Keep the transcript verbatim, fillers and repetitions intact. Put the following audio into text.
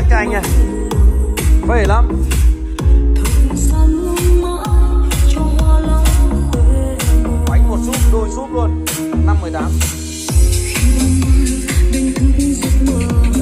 cho anh nha. Phê lắm. Bánh một súp, đôi súp luôn. Năm mười tám.